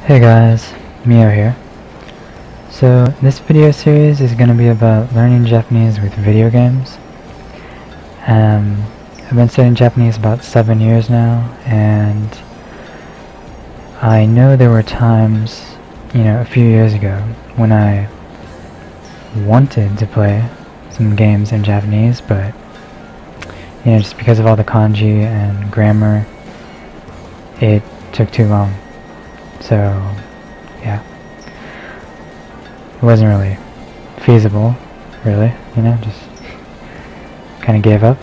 Hey guys, Mio here. So this video series is going to be about learning Japanese with video games. I've been studying Japanese about 7 years now, and I know there were times, a few years ago when I wanted to play some games in Japanese, but just because of all the kanji and grammar, it took too long. So, yeah, it wasn't really feasible, really, just kind of gave up.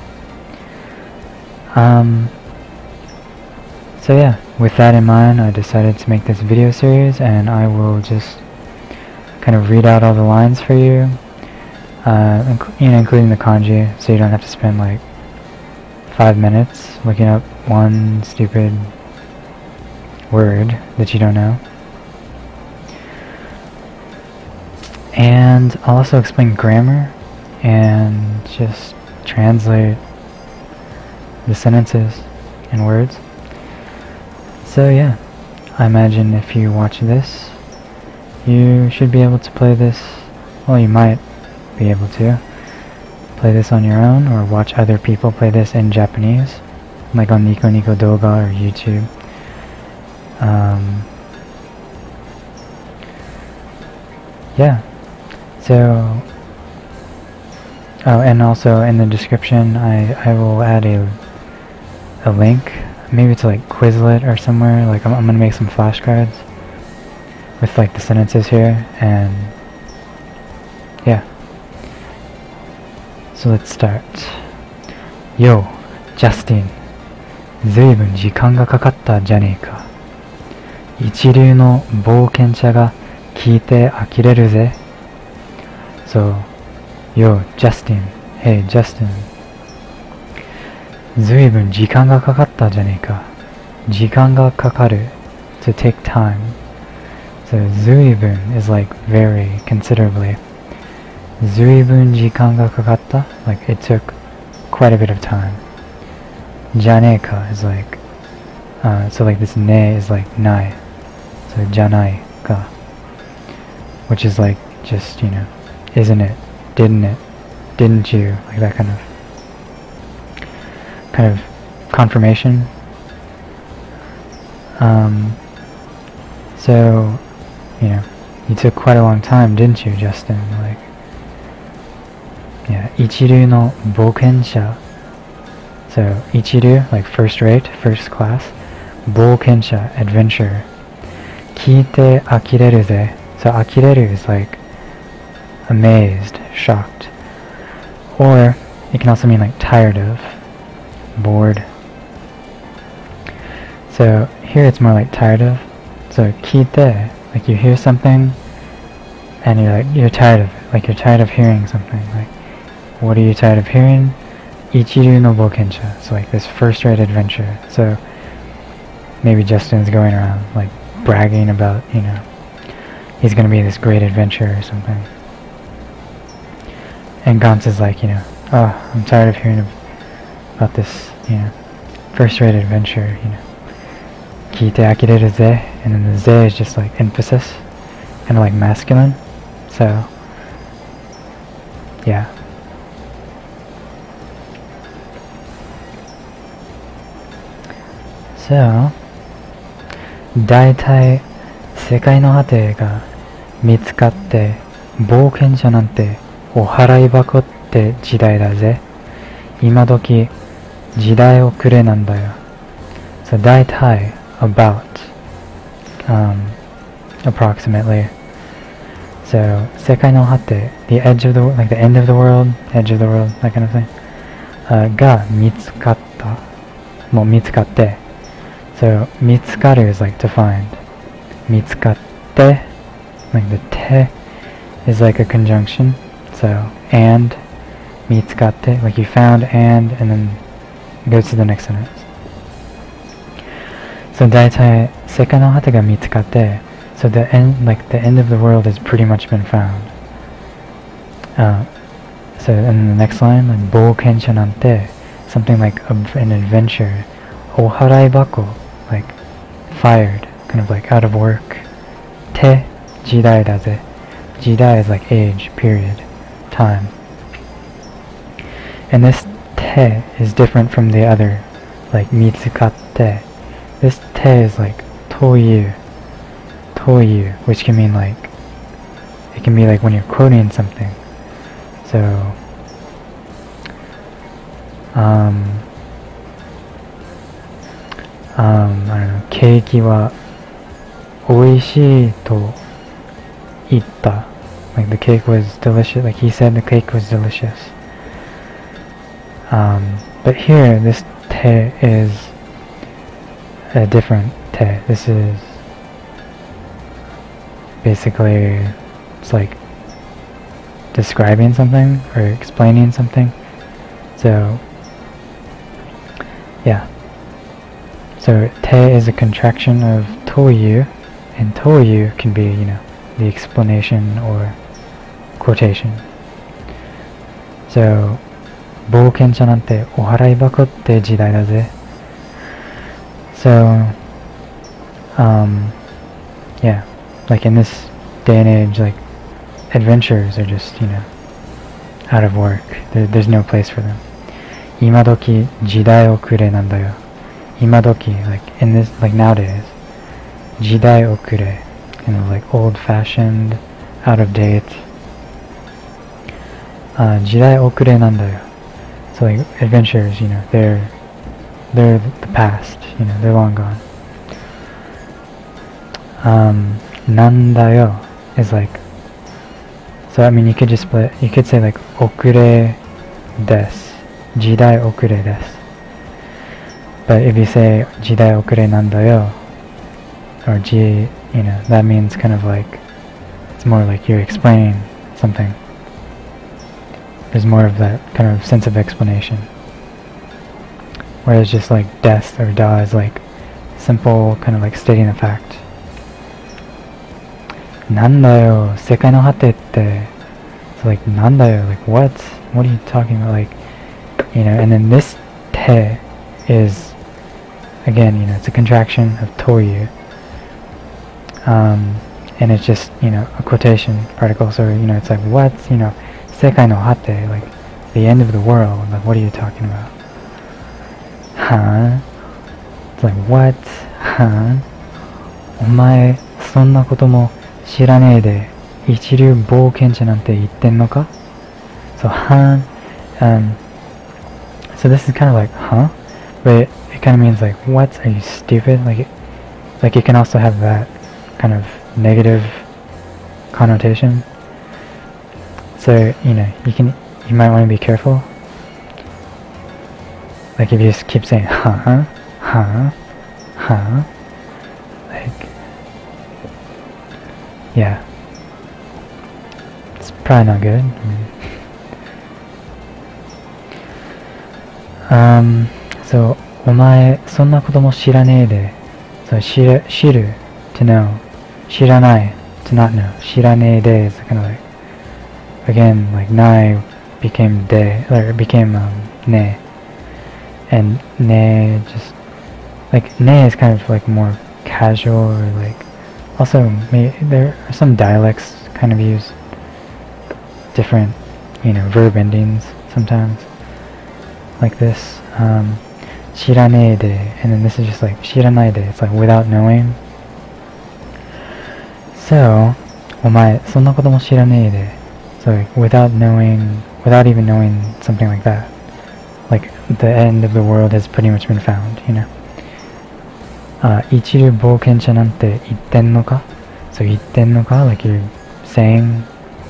So yeah, with that in mind, I decided to make this video series, and I will just kind of read out all the lines for you, including the kanji, so you don't have to spend like 5 minutes looking up one stupid word that you don't know. And I'll also explain grammar and just translate the sentences and words. So yeah, I imagine if you watch this, you should be able to play this, well, you might be able to play this on your own or watch other people play this in Japanese, like on Nico Nico Doga or YouTube. Yeah, so, and also in the description I will add a link, maybe to like Quizlet or somewhere. Like I'm gonna make some flashcards with like the sentences here, and yeah. So let's start. Yo, Justin, ずいぶん時間がかかったじゃねえか。一流の冒険者が聞いて呆れるぜ。So, yo, Justin, hey, Justin. ずいぶん時間がかかったじゃねえか。時間がかかる to take time. So, ずいぶん is like very, considerably. ずいぶん時間がかかった like it took quite a bit of time. じゃねえか is like, so like this ne is like nai. So, じゃないか. Which is like just, isn't it, didn't it, didn't you, like that kind of confirmation. So, you took quite a long time, didn't you, Justin? Like, yeah, 一流の冒険者. So, 一流, like first rate, first class. 冒険者, adventure. 聞いて呆れるぜ. So, 呆れる is like amazed, shocked. Or, it can also mean like tired of, bored. So, here it's more like tired of. So, 聞いて, like you hear something, and you're tired of it. Like you're tired of hearing something. Like, what are you tired of hearing? 一流の冒険者. So, like this first-rate adventure. So, maybe Justin's going around, like, bragging about, he's gonna be this great adventure or something. And Gantz is like, oh, I'm tired of hearing about this, first-rate adventure, 聞いて呆れるぜ. And then the ze is just like emphasis, kind of like masculine. So, yeah. So, 大体世界の果てが見つかって冒険者なんてお払い箱って時代だぜ。今時時代遅れなんだよ。So 大体 about, approximately. So 世界の果て the edge of the like the end of the world, edge of the world, that kind of thing. が見つかった。もう見つかって。So, 見つかる is like to find. 見つかって like the te is like a conjunction. So, and 見つかって like you found and then it goes to the next sentence. So, 大体世界の果てが見つかって so the end, like the end of the world has pretty much been found. So, in the next line, like 冒険者なんて something like an adventure. お払い箱, like fired, kind of like out of work, te jidai daze. Jidai is like age, period, time. And this te is different from the other, like mitsukatte. This te is like toyu, which can mean like, it can be like when you're quoting something. So, I don't know, keiki wa oishii to itta. Like the cake was delicious, like he said the cake was delicious. But here, this te is a different te. This is basically, it's like describing something or explaining something. So, yeah. So, te is a contraction of toyu, and toyu can be, you know, the explanation or quotation. So, 冒険者なんてお払い箱って時代だぜ. So, yeah, like in this day and age, like adventures are just, you know, out of work. There's no place for them. 今時時代遅れなんだよ. 今時, like in this, like nowadays. 時代遅れ, you know, like old-fashioned, out of date. 時代遅れなんだよ. So like adventures, you know, they're the past, you know, they're long gone. なんだよ is like, so I mean you could just split, you could say like 遅れです, 時代遅れです. But if you say 時代遅れなんだよ, or you know, that means kind of like, it's more like you're explaining something. There's more of that kind of sense of explanation. Whereas just like des or da is like simple, kind of like stating a fact. なんだよ、世界の果てって. So like なんだよ, like what? What are you talking about? Like, you know, and then this te is, again, you know, it's a contraction of toyu. And it's just, you know, a quotation particle, so, you know, it's like, what? You know, 世界の果て, like, the end of the world, like, what are you talking about? Huh? It's like, what? Huh? お前、そんなことも知らねえで、一流冒険者なんて言ってんのか? So, huh? So this is kind of like, huh? But it kind of means like, what? Are you stupid? Like it can also have that kind of negative connotation. So, you know, you might want to be careful. Like if you just keep saying, huh, like, yeah. It's probably not good. So, お前、そんなことも知らねえで. So, 知る, to know. 知らない, to not know. 知らねえで is kind of like, again, like, nai became de, or it became, ne. And ne just, like, ne is kind of like more casual, or like, also, there are some dialects kind of use different, you know, verb endings sometimes, like this. 知らねえで, and then this is just like 知らないで, it's like without knowing. So, お前、そんなことも知らねえで. So like without even knowing something like that. Like the end of the world has pretty much been found, you know. 一流冒険者なんて言ってんのか? So 言ってんのか, like you're saying.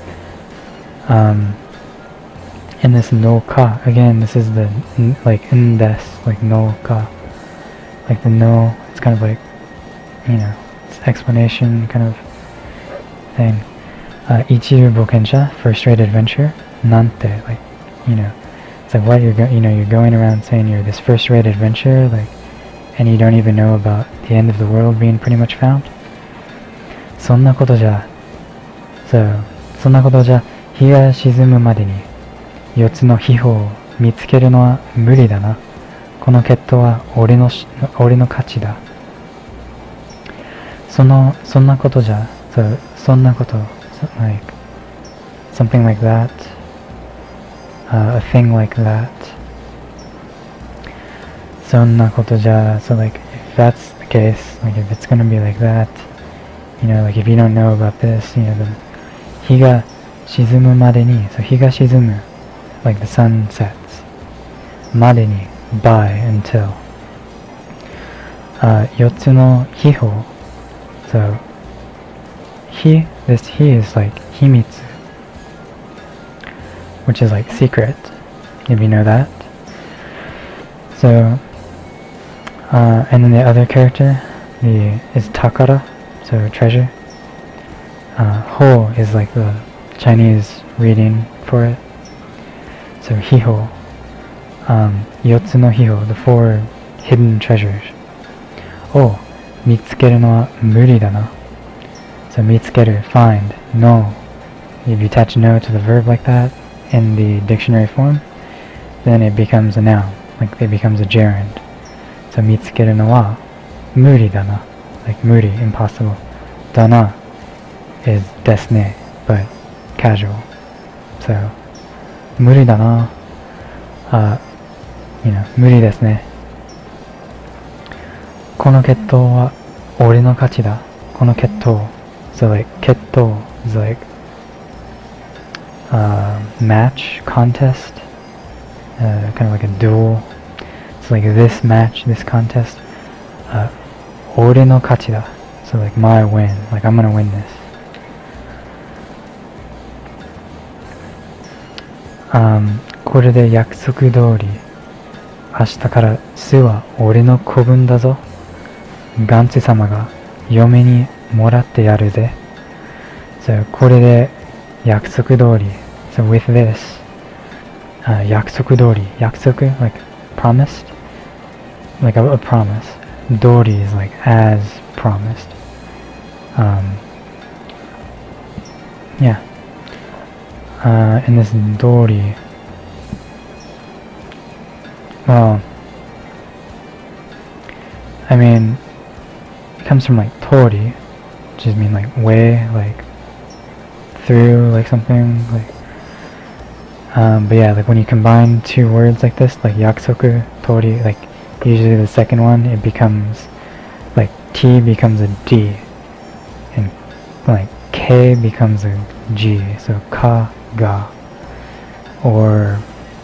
And this no ka, again, this is the, like, des, like no ka. Like the no, it's kind of like, you know, it's explanation kind of thing. Ichiru bokensha, first-rate adventure. Nante, like, you know, it's like what you're going around saying you're this first-rate adventure, like, and you don't even know about the end of the world being pretty much found. そんなことじゃ、そんなことじゃ、日が沈むまでに4つの秘宝を見つけるのは無理だな。この決闘は俺の勝ちだ。そんなことじゃ、 So, そんなこと like something like that, a thing like that. そんなことじゃ, so like if that's the case, like if it's gonna be like that, you know, like if you don't know about this, you know, the 日が沈むまでに, so 日が沈む, like the sun sets, までに, by, until. 4つの秘宝, so 秘, this 秘 is like 秘密, which is like secret, if you know that. So, and then the other character is takara, so treasure. Ho is like the Chinese reading for it. So hiho, 4つの秘宝, the 4 hidden treasures. を見つけるのは無理だな. So 見つける, find, no. If you attach no to the verb like that in the dictionary form, then it becomes a noun, like it becomes a gerund. So 見つけるのは無理だな, like 無理, impossible. だな is ですね, but casual. So 無理だな, you know, 無理ですね. この決闘は俺の勝ちだ. この決闘. So like 決闘 is like match, contest, kind of like a duel. It's like this match, this contest. 俺の勝ちだ. So like my win, like I'm gonna win this. これで約束通り明日から巣は俺の子分だぞ。ガンツ様が嫁にもらってやるぜ。So これで約束通り So with this 約束通り約束 like promised like a promise 通り is like as promised yeah and this 通り well I mean it comes from like tori, which just mean like way, like through, like something, like but yeah, like when you combine two words like this, like yaksoku, tori, like usually the second one, it becomes like T becomes a D and like K becomes a G, so ka, ga, or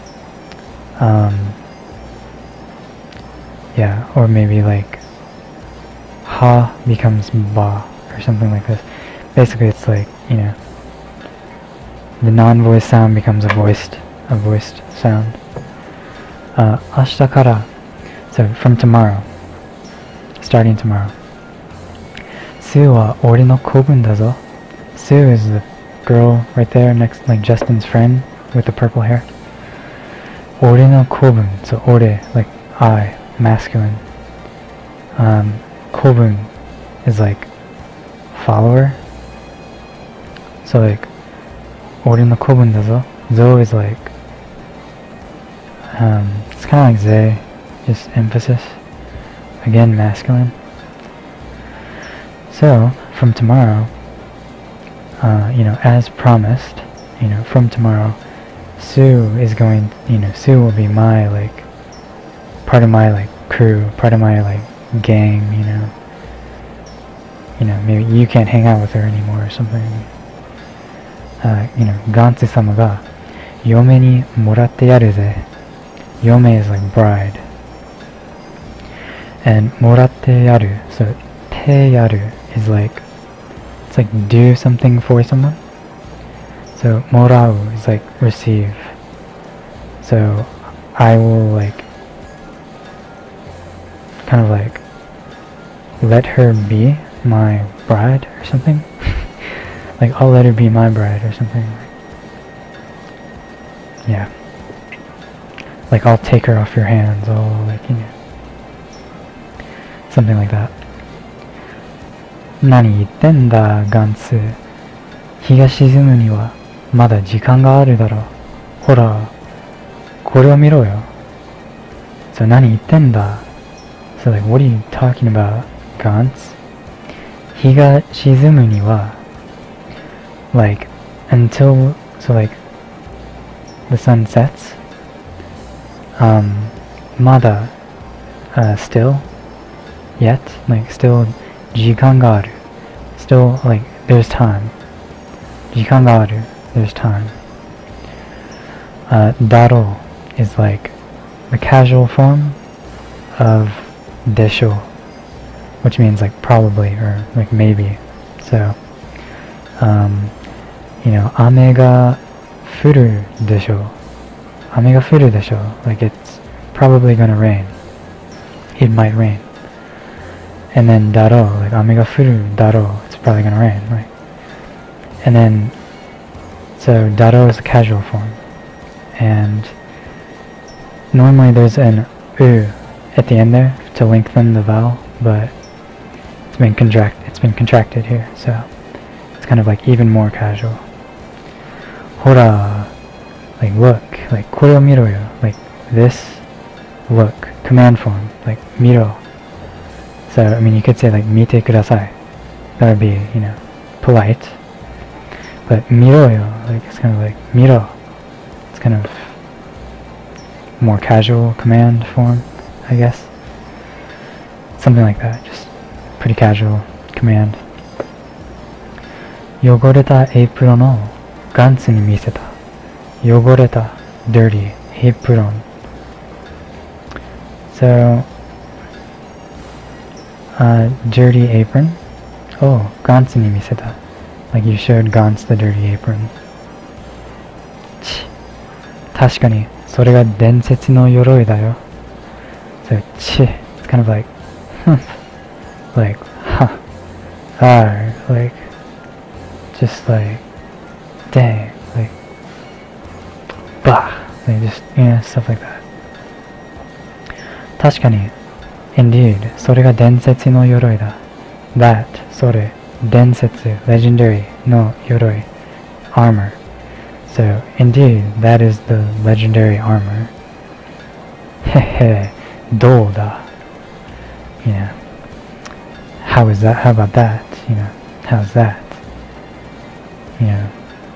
yeah, or maybe like ha becomes ba or something like this. Basically it's like, you know, the non-voiced sound becomes a voiced sound. 明日から so from tomorrow, starting tomorrow. スーは俺の子分だぞ. Sue is the girl right there next, like Justin's friend with the purple hair. 俺の子分, so 俺, like I, masculine. Kobun is like follower. So like ore no kobun da zo. Zo is like it's kinda like ze, just emphasis. Again masculine. So from tomorrow, you know, as promised, you know, from tomorrow, Sue is going, you know, Sue will be my like part of my like crew, part of my like gang, you know, maybe you can't hang out with her anymore or something. You know, Gantsu-sama ga yome ni moratte yaru ze. Yome is like bride. And moratte yaru, so te yaru is like, it's like do something for someone. So morau is like receive. So I will like kind of like let her be my bride or something. Like I'll let her be my bride or something. Yeah. Like I'll take her off your hands, I'll like, you know, something like that. 何言ってんだ、ガンツ。日が沈むにはまだ時間があるだろう。ほら、これを見ろよ。So 何言ってんだ。So like, what are you talking about, Gantz? 日が沈むには like, until, so like, the sun sets, mada, still, yet, like, still, jikan ga aru, still, like, there's time, jikan ga aru, there's time. Daro is like the casual form of desho, which means like probably or like maybe. So, you know, ame ga furu desho, ame ga furu desho, like it's probably gonna rain, it might rain. And then daro, like ame ga furu daro, it's probably gonna rain, right? And then, so daro is the casual form. And normally there's an u at the end there to lengthen the vowel, but it's been contracted here, so it's kind of like even more casual. Hora, like look, like kore o miro yo, like this, look, command form, like miro. So I mean you could say like mite kudasai, that would be, you know, polite. But miro yo, like it's kind of like miro. Kind of more casual command form, I guess. Something like that, just pretty casual command. Yogoreta apron o gantsu ni miseta. Yogoreta, dirty, apron. So, dirty apron. Oh, gantsu ni miseta. Like you showed Gantz the dirty apron. 確かにそれが伝説の鎧だよ. So, it's kind of like, like, huh, like, just like, dang, like, bah, like just, you know, stuff like that. 確かに indeed, それが伝説の鎧だ. That, それ, 伝説, legendary, の鎧, armor. So, indeed, that is the legendary armor. Hehe, do da. You know, how is that? How about that? You know, how's that? You know.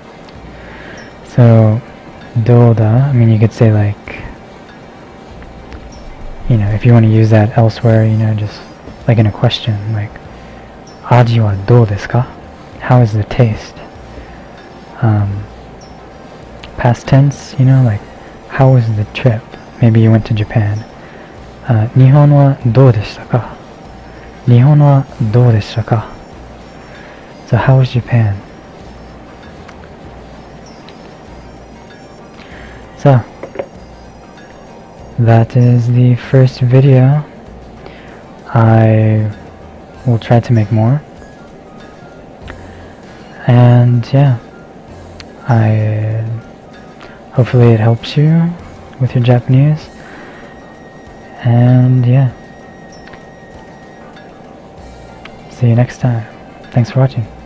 So, do da, I mean, you could say like, you know, if you want to use that elsewhere, you know, just like in a question, like, aji wa dou desu ka? How is the taste? Past tense, you know, like, how was the trip? Maybe you went to Japan. Nihon wa dou deshita ka? Nihon wa dou deshita ka? So how was Japan? So, that is the first video. I will try to make more. And yeah, hopefully it helps you with your Japanese. And yeah, see you next time. Thanks for watching.